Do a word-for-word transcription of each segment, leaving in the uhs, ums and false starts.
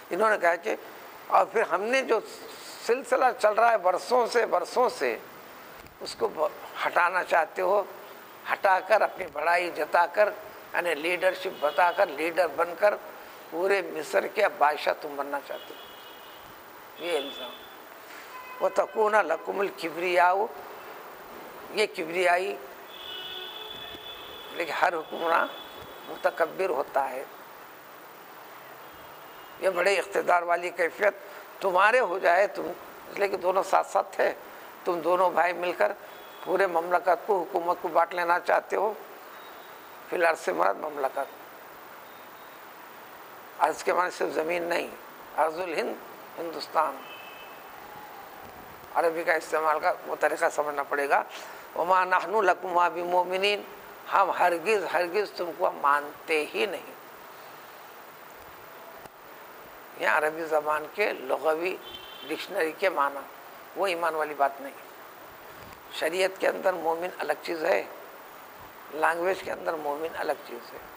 انہوں نے کہا کہ اور پھر ہم نے جو سلسلہ چل رہا ہے برسوں سے برسوں سے اس کو ہٹانا چاہتے ہو، ہٹا کر اپنی بڑائی جتا کر یعنی لیڈرشپ بتا کر لیڈر بن کر پورے مصر کے بادشاہ تم بننا چاہتے ہو، یہ الزام۔ وَتَكُونَ لَكُمُ الْكِبْرِيَاءُ، یہ کبریائی، لیکن ہر حکمراں متکبر ہوتا ہے، یہ بڑے اقتدار والی کیفیت تمہارے ہو جائے، تم اس لیے کہ دونوں ساتھ ساتھ تھے، تم دونوں بھائی مل کر پورے مملکت کو حکومت کو بانٹ لینا چاہتے ہو۔ فی الارض سے مراد مملکت، ارض کے معنی صرف زمین نہیں، ارض الہند ہندوستان، عربی کا استعمال کا وہ طریقہ سمجھنا پڑے گا۔ وما نحن لکما بمؤمنین، ہم ہرگز ہرگز تم کو مانتے ہی نہیں۔ یہ عربی زبان کے لغوی ڈکشنری کے معنی، وہ ایمان والی بات نہیں۔ شریعت کے اندر مومن الگ چیز ہے، لینگویج کے اندر مومن الگ چیز ہے۔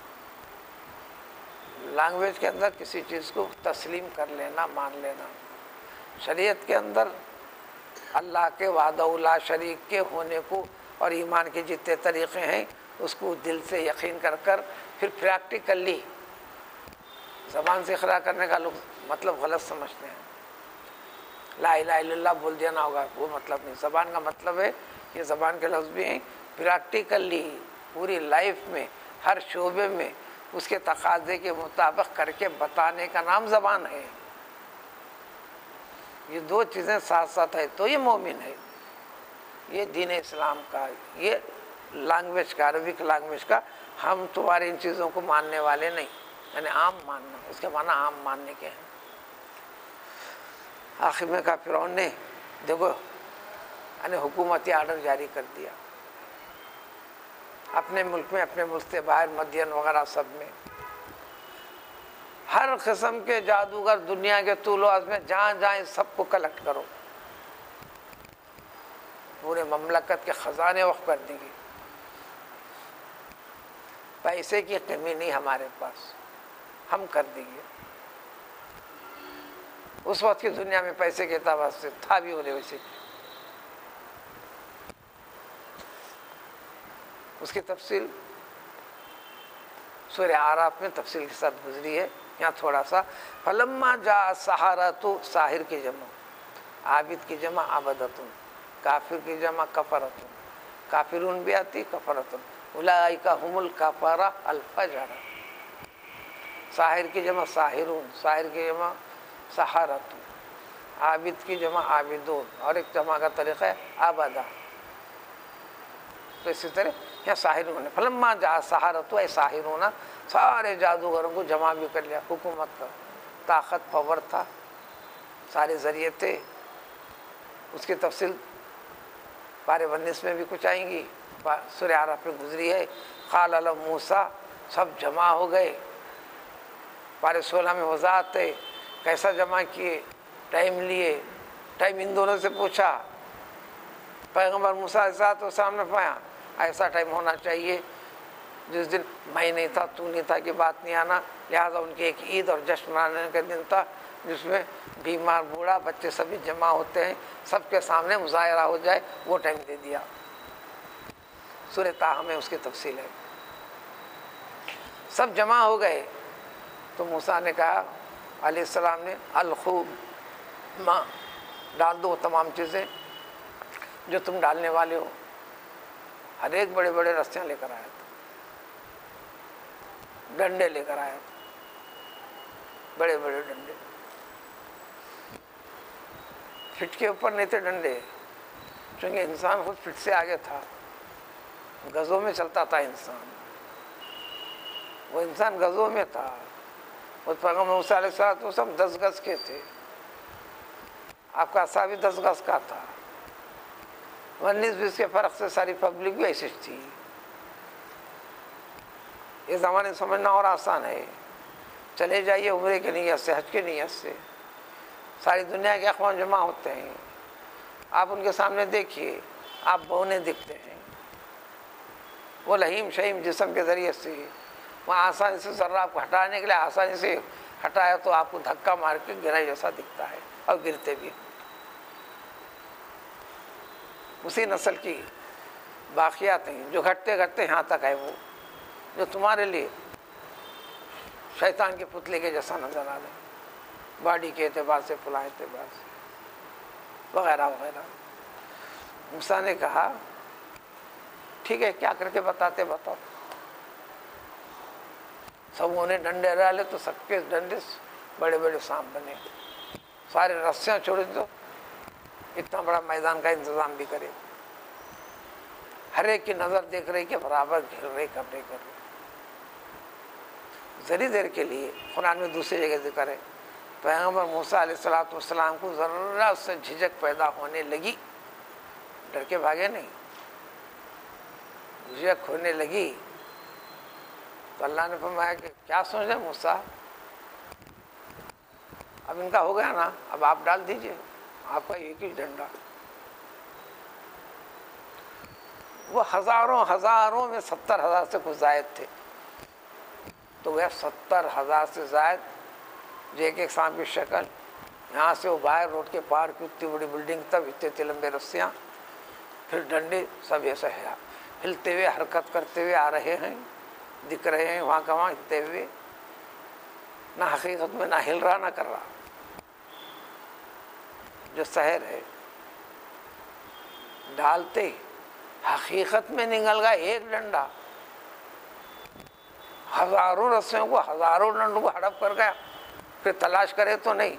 لینگویج کے اندر کسی چیز کو تسلیم کر لینا، مان لینا، شریعت کے اندر اللہ کے وحدہ لا شریک کے ہونے کو اور ایمان کے جتنے طریقے ہیں اس کو دل سے یقین کر کر پھر پریکٹیکلی، زبان سے اقرار کرنے کا لوگ مطلب غلط سمجھتے ہیں، لا الہ الا اللہ بول دینا ہوگا، وہ مطلب نہیں۔ زبان کا مطلب ہے، یہ زبان کے لفظ بھی ہیں، پریکٹیکلی پوری لائف میں ہر شعبے میں اس کے تقاضے کے مطابق کر کے بتانے کا نام زبان ہے۔ یہ دو چیزیں ساتھ ساتھ ہے تو یہ مومن ہے، یہ دین اسلام کا، یہ لینگویج کا، عربک لینگویج کا۔ ہم تمہاری ان چیزوں کو ماننے والے نہیں، یعنی عام ماننا، اس کے معنی عام ماننے کے ہیں۔ آخر میں کہا فرعون نے دیکھو یعنی حکومتی آرڈر جاری کر دیا اپنے ملک میں، اپنے ملک سے باہر، مدین وغیرہ سب میں، ہر قسم کے جادوگر دنیا کے طول و عرض میں جہاں جائیں سب کو کلیکٹ کرو، پورے مملکت کے خزانے وقف کر دیں گے، پیسے کی کمی نہیں ہمارے پاس، ہم کر دیں گے۔ اس وقت کی دنیا میں پیسے کے اعتبار سے تھا بھی ہونے ویسے، اس کی تفصیل سورہ اعراف میں تفصیل کے ساتھ گزری ہے، یہاں تھوڑا سا۔ فلما جاء السحرۃ، ساحر کی جمع، عابد کی جمع عبدۃ، کافر کی جمع کفرۃ، کافرون بھی آتی کفرۃ، اولئک هم الکفرۃ الفجرۃ، ساحر کی جمع ساحرون، ساحر کی جمع سحرۃ، عابد کی جمع عابدون، اور ایک جمع کا طریقہ ہے عبدہ۔ تو اسی طرح یہاں ساحرون، فلما جاء السحرۃ اے ساحرون، سارے جادوگروں کو جمع بھی کر لیا، حکومت کا طاقت پاور تھا، سارے ذریعے تھے۔ اس کی تفصیل پارے انیس میں بھی کچھ آئیں گی، سورہ اعراف میں گزری ہے۔ قال لهم موسیٰ، سب جمع ہو گئے، پارے سولہ میں وضاحت ہے کیسا جمع کیے، ٹائم لیے، ٹائم ان دونوں سے پوچھا، پیغمبر موسیٰ علیہ السلام نے پایا ایسا ٹائم ہونا چاہیے جس دن میں نہیں تھا، تو نہیں تھا کہ بات نہیں آنا، لہٰذا ان کی ایک عید اور جشن منانے کا دن تھا جس میں بیمار بوڑھا بچے سبھی جمع ہوتے ہیں، سب کے سامنے مظاہرہ ہو جائے، وہ ٹائم دے دیا۔ سورہ طٰہٰ میں اس کی تفصیل ہے۔ سب جمع ہو گئے تو موسیٰ نے کہا علیہ السلام نے الخوب ماں ڈال دو تمام چیزیں جو تم ڈالنے والے ہو۔ ہر ایک بڑے بڑے رسیاں لے کر آیا تھا، ڈنڈے لے کر آیا تھا، بڑے بڑے ڈنڈے، فٹ کے اوپر نہیں تھے ڈنڈے، چونکہ انسان خود فٹ سے آگے تھا، گزوں میں چلتا تھا انسان، وہ انسان گزوں میں تھا، وہ پیغمبر موسیٰ علیہ السلام وہ سب دس گز کے تھے، آپ کا عصا بھی دس گز کا تھا، انیس بیس کے فرق سے ساری پبلک بھی ایسی تھی۔ یہ زمانے سمجھنا اور آسان ہے، چلے جائیے عمرے کے نیت سے، حج کے نیت سے، ساری دنیا کے اقوام جمع ہوتے ہیں، آپ ان کے سامنے دیکھیے، آپ بونے دکھتے ہیں، وہ لہیم شہیم جسم کے ذریعے سے وہاں آسانی سے ذرات کو ہٹانے کے لیے آسانی سے ہٹایا تو آپ کو دھکا مار کے گرے جیسا دکھتا ہے اور گرتے بھی. اسی نسل کی باقیات ہیں جو گھٹتے گھٹتے یہاں تک ہے، وہ جو تمہارے لیے شیطان کے پتلے کے جیسا نظر آ رہے، باڈی کے اعتبار سے، فلاں اعتبار سے، وغیرہ وغیرہ. موسیٰ نے کہا ٹھیک ہے، کیا کر کے بتاتے بتاؤ. سب نے ڈنڈے ڈالے تو سب کے ڈنڈے بڑے بڑے سانپ بنے، سارے رسیاں چھوڑے تو اتنا بڑا میدان کا انتظام بھی کرے. ہر ایک کی نظر دیکھ رہی کہ برابر گھر رہے کر رہے کر رہے. ذری دیر کے لیے قرآن میں دوسری جگہ ذکر ہے، پیغمبر موسیٰ علیہ الصلوۃ والسلام کو ذرا اس سے جھجک پیدا ہونے لگی، ڈر کے بھاگے نہیں، جھجک ہونے لگی تو اللہ نے فرمایا کہ کیا سوچ رہے موسیٰ، اب ان کا ہو گیا نا، اب آپ ڈال دیجئے، آپ کا ایک ہی ڈنڈا. وہ ہزاروں ہزاروں میں ستر ہزار سے کچھ زائد تھے، تو وہ ستر ہزار سے زائد جو ایک ایک سانپ کی شکل، یہاں سے وہ باہر روڈ کے پار کی اتنی بڑی بلڈنگ تب اتنے اتنے لمبے رسیاں، پھر ڈنڈے، سب ایسا ہے ہلتے ہوئے حرکت کرتے ہوئے آ رہے ہیں، دکھ رہے ہیں وہاں کا وہاں ہلتے ہوئے، نہ حقیقت میں نہ ہل رہا نہ کر رہا. جو سحر ہے ڈالتے حقیقت میں نگل گا ایک ڈنڈا، ہزاروں رسیوں کو ہزاروں ڈنڈوں کو ہڑپ کر گیا، پھر تلاش کرے تو نہیں.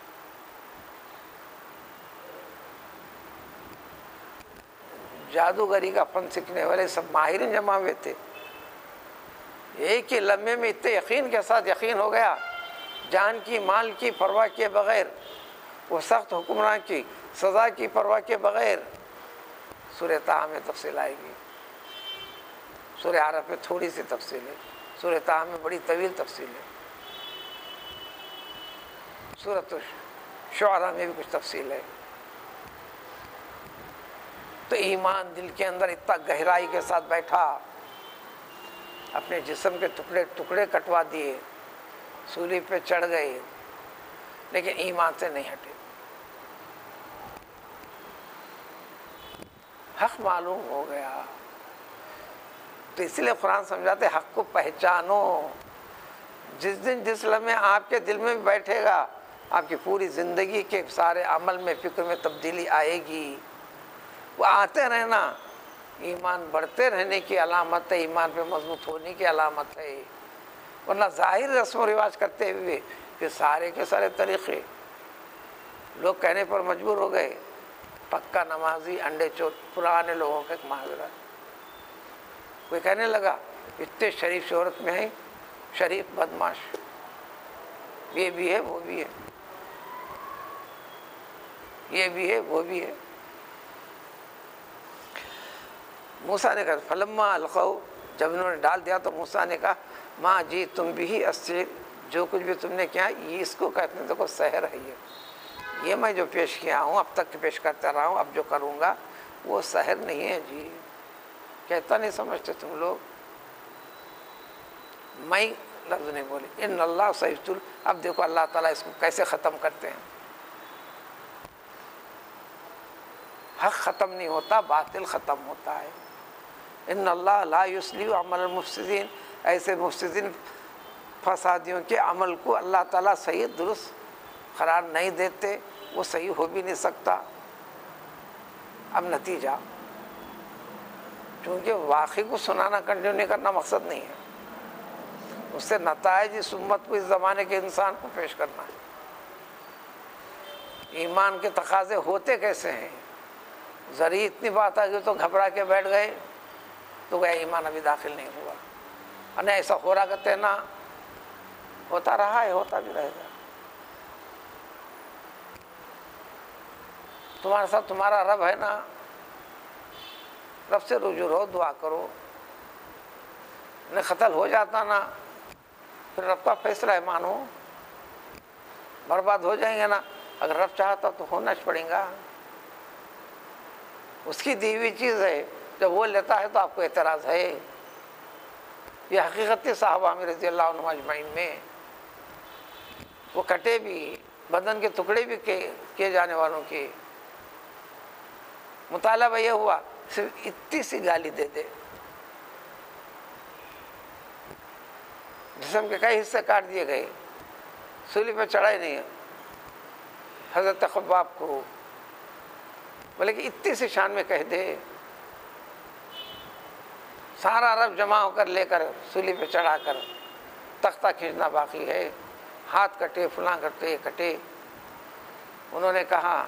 جادوگری کا فن سیکھنے والے سب ماہرین جمع ہوئے تھے. ایک ہی لمحے میں اتنے یقین کے ساتھ یقین ہو گیا، جان کی مال کی پرواہ کے بغیر، وہ سخت حکمران کی سزا کی پرواہ کے بغیر. سورہ طٰہٰ میں تفصیل آئے گی، سورہ اعراف میں تھوڑی سی تفصیل ہے، سورہ طٰہٰ میں بڑی طویل تفصیل ہے، سورۃ شعراء میں بھی کچھ تفصیل ہے. تو ایمان دل کے اندر اتنا گہرائی کے ساتھ بیٹھا، اپنے جسم کے ٹکڑے ٹکڑے کٹوا دیے، سولی پہ چڑھ گئے، لیکن ایمان سے نہیں ہٹے. حق معلوم ہو گیا، تو اس لیے قرآن سمجھاتے حق کو پہچانو. جس دن جس لمحے آپ کے دل میں بھی بیٹھے گا، آپ کی پوری زندگی کے سارے عمل میں، فکر میں تبدیلی آئے گی. وہ آتے رہنا ایمان بڑھتے رہنے کی علامت ہے، ایمان پہ مضبوط ہونے کی علامت ہے. ورنہ ظاہر رسم و رواج کرتے ہوئے کہ سارے کے سارے طریقے لوگ کہنے پر مجبور ہو گئے. پکا نمازی انڈے چور، پرانے لوگوں کا ایک محاورہ. کوئی کہنے لگا اتنے شریف شہرت میں ہے، شریف بدماش، یہ بھی ہے وہ بھی ہے، یہ بھی ہے وہ بھی ہے. موسیٰ نے کہا فلما القوا، جب انہوں نے ڈال دیا تو موسیٰ نے کہا ماں جی تم بھی السحر، جو کچھ بھی تم نے کیا یہ اس کو کہتے ہیں، دیکھو سحر ہے، یہ یہ میں جو پیش کیا ہوں اب تک پیش کرتا رہا ہوں، اب جو کروں گا وہ سحر نہیں ہے جی. کہتا نہیں سمجھتے تم لوگ، میں لفظ نہیں بولے. ان اللہ سیفتل، اب دیکھو اللہ تعالیٰ اس کو کیسے ختم کرتے ہیں. حق ختم نہیں ہوتا، باطل ختم ہوتا ہے. ان اللہ لا یصلح عمل المفسدین، ایسے مفسدین فسادیوں کے عمل کو اللہ تعالیٰ صحیح درست قرار نہیں دیتے، وہ صحیح ہو بھی نہیں سکتا. اب نتیجہ، چونکہ واقعی کو سنانا کنٹینیو نہیں کرنا مقصد نہیں ہے، اس سے نتائج اس امت کو، اس زمانے کے انسان کو پیش کرنا ہے. ایمان کے تقاضے ہوتے کیسے ہیں؟ ذری اتنی بات آ گئی تو گھبرا کے بیٹھ گئے تو گیا ایمان ابھی داخل نہیں ہوا. اور نہیں ایسا ہو رہا کرتے نا، ہوتا رہا ہے، ہوتا بھی رہے گا. تمہارے ساتھ تمہارا رب ہے نا، رب سے رجوع رہو، دعا کرو. نہ قتل ہو جاتا نا، پھر رب کا فیصلہ ہے، مانو. برباد ہو جائیں گے نا، اگر رب چاہتا تو ہونا پڑے گا. اس کی دی ہوئی چیز ہے، جب وہ لیتا ہے تو آپ کو اعتراض ہے. یہ حقیقت تھی صحابہ میں رضی اللہ عنہم اجمعین میں. وہ کٹے بھی، بدن کے ٹکڑے بھی کیے جانے والوں کے مطالبہ یہ ہوا صرف اتنی سی گالی دے دے، جسم کے کئی حصے کاٹ دیے گئے، سولی پہ چڑھائی نہیں ہے حضرت خباب کو، بولے کہ اتنی سی شان میں کہہ دے، سارا عرب جمع ہو کر لے کر سولی پہ چڑھا کر تختہ کھینچنا باقی ہے، ہاتھ کٹے، فلاں کٹے کٹے انہوں نے کہا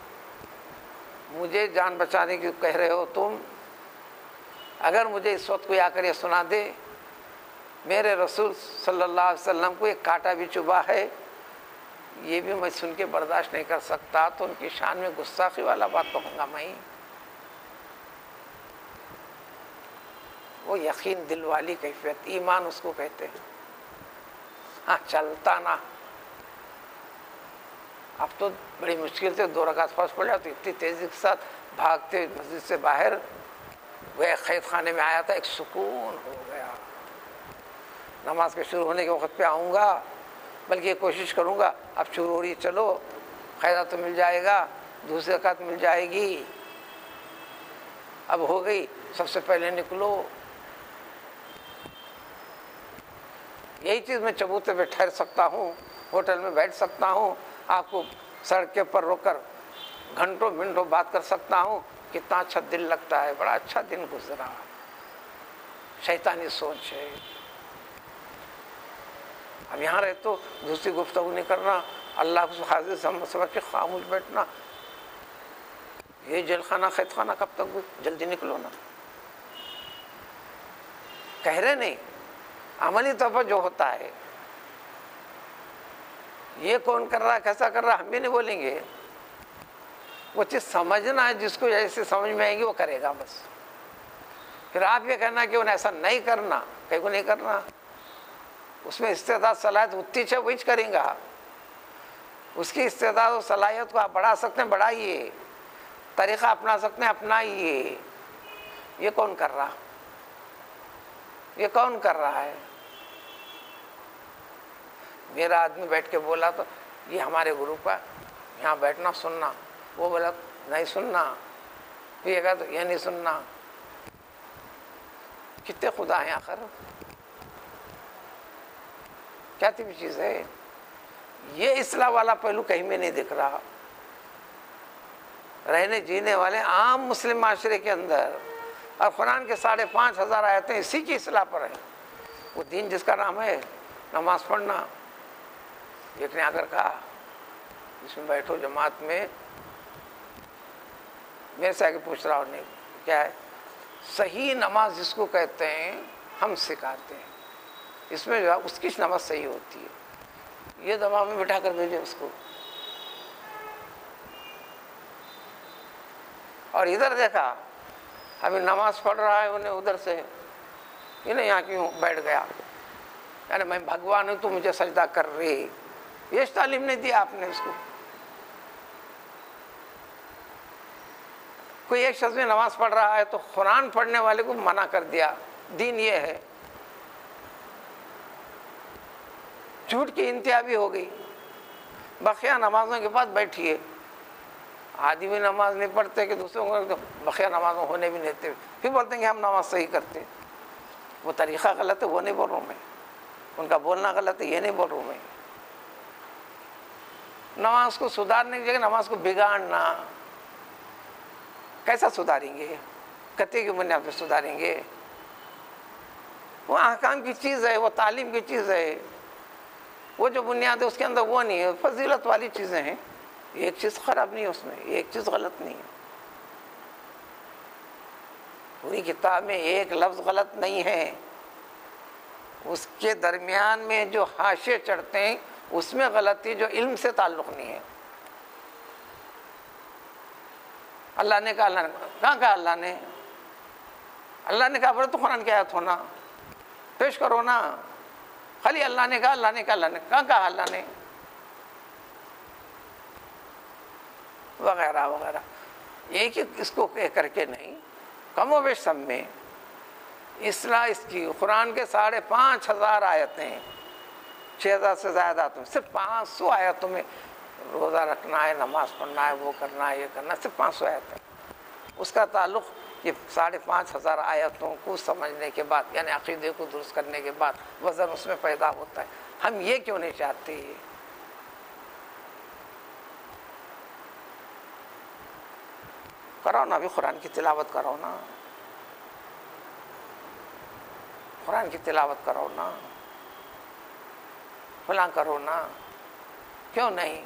مجھے جان بچانے کی کہہ رہے ہو تم، اگر مجھے اس وقت کوئی آ کر یہ سنا دے میرے رسول صلی اللہ علیہ وسلم کو ایک کانٹا بھی چبھا ہے، یہ بھی میں سن کے برداشت نہیں کر سکتا، تو ان کی شان میں گستاخی والا بات کہوں گا میں۔ وہ یقین دل والی کیفیت، ایمان اس کو کہتے ہیں۔ ہاں چلتا نا، اب تو بڑی مشکل سے دو رکعت فرض پڑ جاتی، اتنی تیزی کے ساتھ بھاگتے مسجد سے باہر وہ قید خانے میں آیا تھا، ایک سکون ہو گیا، نماز کے شروع ہونے کے وقت پہ آؤں گا، بلکہ یہ کوشش کروں گا اب شروع ہو رہی چلو قیدا تو مل جائے گا، دوسری رکعت مل جائے گی، اب ہو گئی سب سے پہلے نکلو۔ یہی چیز میں چبوتے پہ ٹھہر سکتا ہوں، ہوٹل میں بیٹھ سکتا ہوں، آپ کو سڑک کے پر روک کر گھنٹوں منٹوں بات کر سکتا ہوں، کتنا اچھا دل لگتا ہے، بڑا اچھا دن گزرا۔ شیطانی سوچ ہے، اب یہاں رہے تو دوسری گفتگو نہیں کرنا، اللہ کو حاضر سمجھ کے خاموش بیٹھنا، یہ جیل خانہ قید خانہ کب تک؟ جلدی نکلو نا، کہہ رہے نہیں، عملی طور پر جو ہوتا ہے یہ کون کر رہا ہے کیسا کر رہا ہے ہم بھی نہیں بولیں گے، وہ چیز سمجھنا ہے، جس کو جیسے سمجھ میں آئے گی وہ کرے گا بس۔ پھر آپ یہ کہنا کہ انہیں ایسا نہیں کرنا، کہیں کو نہیں کرنا، اس میں استعداد صلاحیت اتنی ہے وہی کریں گا، اس کی استعداد و صلاحیت کو آپ بڑھا سکتے ہیں بڑھائیے، طریقہ اپنا سکتے ہیں اپنائیے۔ یہ کون کر رہا یہ کون کر رہا ہے؟ میرا آدمی بیٹھ کے بولا تو یہ ہمارے گروپ کا یہاں بیٹھنا سننا، وہ بولا نہیں سننا، پھر یہ کہا تو یہ نہیں سننا۔ کتنے خدا ہیں آخر؟ کیا تھی چیز ہے؟ یہ اصلاح والا پہلو کہیں میں نہیں دکھ رہا۔ رہنے جینے والے عام مسلم معاشرے کے اندر، اور قرآن کے ساڑھے پانچ ہزار آیتیں اسی کی اصلاح پر ہیں۔ وہ دین جس کا نام ہے نماز پڑھنا، ایک نے آ کر کہا جس میں بیٹھو جماعت میں، میرے سے آگے پوچھ رہا ہوں نہیں کیا ہے، صحیح نماز جس کو کہتے ہیں ہم سکھاتے ہیں، اس میں جو ہے اس کی نماز صحیح ہوتی ہے، یہ دماغ میں بٹھا کر بھیجے اس کو۔ اور ادھر دیکھا ابھی نماز پڑھ رہا ہے انہیں ادھر سے، انہیں یہاں کیوں بیٹھ گیا، یعنی میں بھگوان ہوں تو مجھے سجدہ کر رہی، یہ تعلیم نہیں دی آپ نے اس کو۔ کوئی ایک شخص میں نماز پڑھ رہا ہے تو قرآن پڑھنے والے کو منع کر دیا، دین یہ ہے، جھوٹ کی انتہا بھی ہو گئی۔ بقیہ نمازوں کے بعد بیٹھیے، آدھی بھی نماز نہیں پڑھتے کہ دوسروں کو بقیہ نمازوں ہونے بھی نہیں دیتے، پھر بولتے ہیں کہ ہم نماز صحیح کرتے، وہ طریقہ غلط ہے، وہ نہیں بول رہا ہوں میں، ان کا بولنا غلط ہے، یہ نہیں بول رہا ہوں میں۔ نماز کو سدھارنے کی جگہ نماز کو بگاڑنا، کیسا سدھاریں گے؟ کتے کی بنیاد پہ سدھاریں گے؟ وہ احکام کی چیز ہے، وہ تعلیم کی چیز ہے، وہ جو بنیاد ہے اس کے اندر وہ نہیں ہے، فضیلت والی چیزیں ہیں، ایک چیز خراب نہیں ہے اس میں، ایک چیز غلط نہیں ہے، پوری کتاب میں ایک لفظ غلط نہیں ہے، اس کے درمیان میں جو حاشیے چڑھتے ہیں اس میں غلطی جو علم سے تعلق نہیں ہے۔ اللہ نے کہا، اللہ نے کہاں کہا، اللہ نے اللہ نے کہا بولے تو قرآن کی آیت ہونا، پیش کرو نا، خالی اللہ نے کہا اللہ نے کہا اللہ نے کہاں کہا اللہ نے، وغیرہ وغیرہ، ایک ہی اس کو کہہ کر کے نہیں، کم و بیش سب میں اصلاح اس کی۔ قرآن کے ساڑھے پانچ ہزار آیتیں چھ ہزار سے زیادہ آیتوں میں صرف پانچ سو آیتوں میں روزہ رکھنا ہے، نماز پڑھنا ہے، وہ کرنا ہے، یہ کرنا ہے، صرف پانچ سو آیت ہے۔ اس کا تعلق یہ ساڑھے پانچ ہزار آیتوں کو سمجھنے کے بعد، یعنی عقیدے کو درست کرنے کے بعد وزن اس میں پیدا ہوتا ہے۔ ہم یہ کیوں نہیں چاہتے؟ کرو نا، ابھی قرآن کی تلاوت کرو نا، قرآن کی تلاوت کرو نا، فلاں کرو نا، کیوں نہیں؟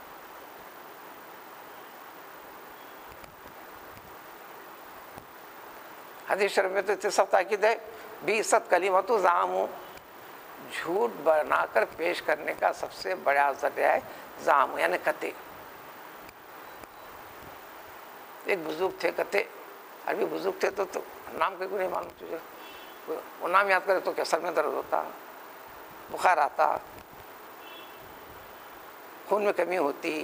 حدیث شریف میں تو اتنی سخت تاکید ہے، بیست کلمۃ زعموا، جھوٹ بنا کر پیش کرنے کا سب سے بڑا ذریعہ ہے زعم، یعنی کتے۔ ایک بزرگ تھے کتے، عربی بزرگ تھے تو, تو نام کے کو نہیں معلوم تجھے، وہ نام یاد کرے تو کیا سر میں درد ہوتا، بخار آتا، خون میں کمی ہوتی،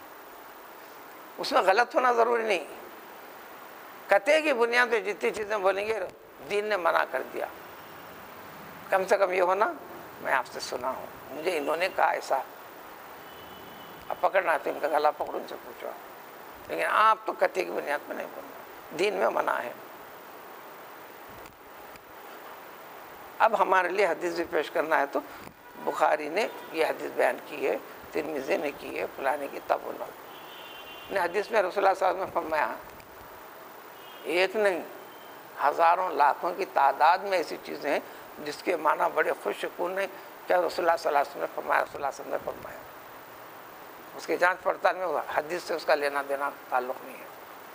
اس میں غلط ہونا ضروری نہیں، کتے کی بنیاد پہ جتنی چیزیں بولیں گے دین نے منع کر دیا۔ کم سے کم یہ ہونا میں آپ سے سنا ہوں، مجھے انہوں نے کہا ایسا، اب پکڑنا تو ان کا گلا پکڑو، ان سے پوچھو، لیکن آپ تو کتے کی بنیاد پہ نہیں بولنا، دین میں منع ہے۔ اب ہمارے لیے حدیث بھی پیش کرنا ہے تو بخاری نے یہ حدیث بیان کی ہے، ترمذی نے کی ہے، فلانے کی، تب بولا نے حدیث میں رسول اللہ صلی اللہ علیہ وسلم نے فرمایا، ایک نہیں ہزاروں لاکھوں کی تعداد میں ایسی چیزیں ہیں جس کے معنی بڑے خوش شکون ہیں، کیا رسول اللہ صلی اللہ علیہ وسلم نے فرمایا، رسول اللہ صلی اللہ علیہ وسلم نے فرمایا۔ اس کی جانچ پڑتال میں حدیث سے اس کا لینا دینا تعلق نہیں ہے۔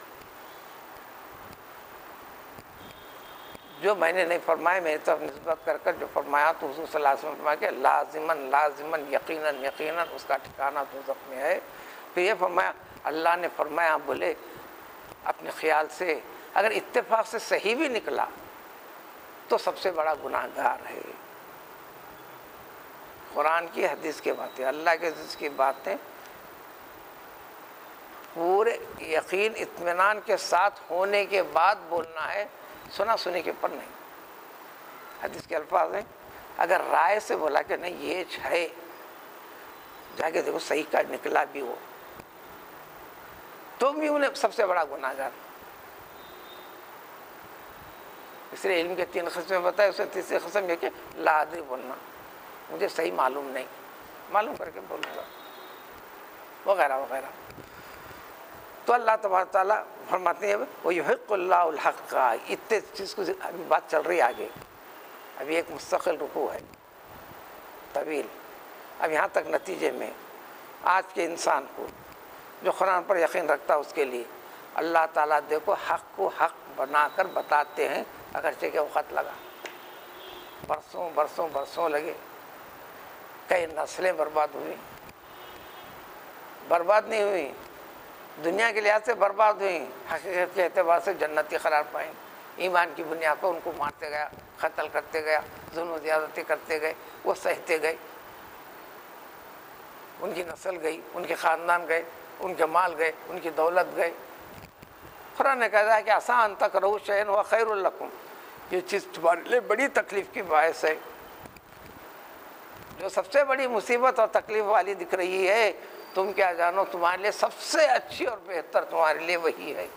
جو میں نے نہیں فرمایا میری طرف نسبت کر کر جو فرمایا تو حضور صلی اللہ علیہ وسلم نے فرمایا کہ لازماً لازماً یقیناً یقیناً اس کا ٹھکانہ دوزخ میں ہے۔ پھر یہ فرمایا اللہ نے فرمایا بولے اپنے خیال سے اگر اتفاق سے صحیح بھی نکلا تو سب سے بڑا گناہ گار ہے۔ قرآن کی حدیث کی باتیں، اللہ کے عزیز کی باتیں پورے یقین اطمینان کے ساتھ ہونے کے بعد بولنا ہے، سنا سنی کے پر نہیں۔ حدیث کے الفاظ ہیں، اگر رائے سے بولا کہ نہیں یہ ہے، جا کے دیکھو صحیح کا نکلا بھی ہو تو بھی انہیں سب سے بڑا گناہ گار۔ اس لیے علم کے تین قسمیں بتائے، اس میں تیسری قسم یہ کہ لا ادری بولنا، مجھے صحیح معلوم نہیں، معلوم کر کے بولوں گا، وغیرہ وغیرہ۔ تو اللہ تبارک تعالیٰ فرماتے ہیں وَيُحِقُّ اللَّهُ الْحَقَّ، اتنے چیز کو ابھی بات چل رہی ہے آگے، ابھی ایک مستقل رکوع ہے طویل۔ اب یہاں تک نتیجے میں آج کے انسان کو جو قرآن پر یقین رکھتا ہے اس کے لیے اللہ تعالیٰ دیکھو حق کو حق بنا کر بتاتے ہیں، اگرچہ کہ وقت لگا، برسوں برسوں برسوں لگے، کئی نسلیں برباد ہوئی، برباد نہیں ہوئی، دنیا کے لحاظ سے برباد ہوئی، حقیقت کے اعتبار سے جنتی قرار پائیں۔ ایمان کی بنیاد پر ان کو مارتے گیا، قتل کرتے گیا، ظلم و زیادتی کرتے گئے، وہ سہتے گئے، ان کی نسل گئی، ان کے خاندان گئے، ان کے مال گئے، ان کی دولت گئے۔ قرآن نے کہا ہے کہ آسان تکرہوا شیئا ہوا خیر لکم، یہ چیز تمہارے لیے بڑی تکلیف کی باعث ہے، جو سب سے بڑی مصیبت اور تکلیف والی دکھ رہی ہے، تم کیا جانو تمہارے لیے سب سے اچھی اور بہتر تمہارے لیے وہی ہے۔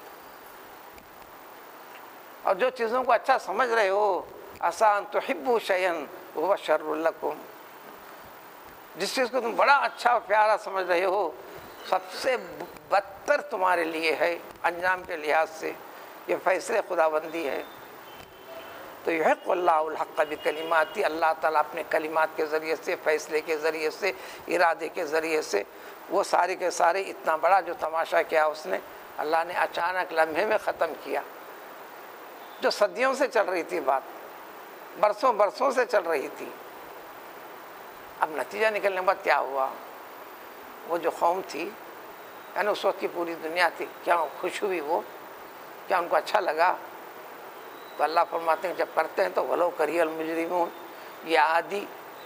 اور جو چیزوں کو اچھا سمجھ رہے ہو، آسان تحبوا شیئا وہو شر لکم، جس چیز کو تم بڑا اچھا اور پیارا سمجھ رہے ہو سب سے بدتر تمہارے لیے ہے انجام کے لحاظ سے، یہ فیصلے خداوندی ہے۔ تو یحق اللہ الحق بکلماتی، اللہ تعالیٰ اپنے کلمات کے ذریعے سے، فیصلے کے ذریعے سے، ارادے کے ذریعے سے وہ سارے کے سارے اتنا بڑا جو تماشا کیا اس نے، اللہ نے اچانک لمحے میں ختم کیا۔ جو صدیوں سے چل رہی تھی بات، برسوں برسوں سے چل رہی تھی، اب نتیجہ نکلنے کے بعد کیا ہوا؟ وہ جو قوم تھی، یعنی اس وقت کی پوری دنیا تھی، کیا خوش ہوئی؟ وہ کیا ان کو اچھا لگا؟ تو اللہ فرماتے ہیں جب کرتے ہیں تو وَلَوْ كَرِهَ الْمُجْرِمُونَ، یہ عادی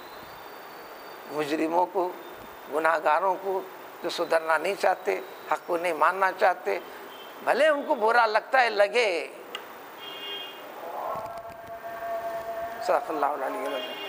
مجرموں کو، گناہ گاروں کو جو سدھرنا نہیں چاہتے، حق کو نہیں ماننا چاہتے، بھلے ان کو برا لگتا ہے لگے۔ صدق اللہ العلی العظیم۔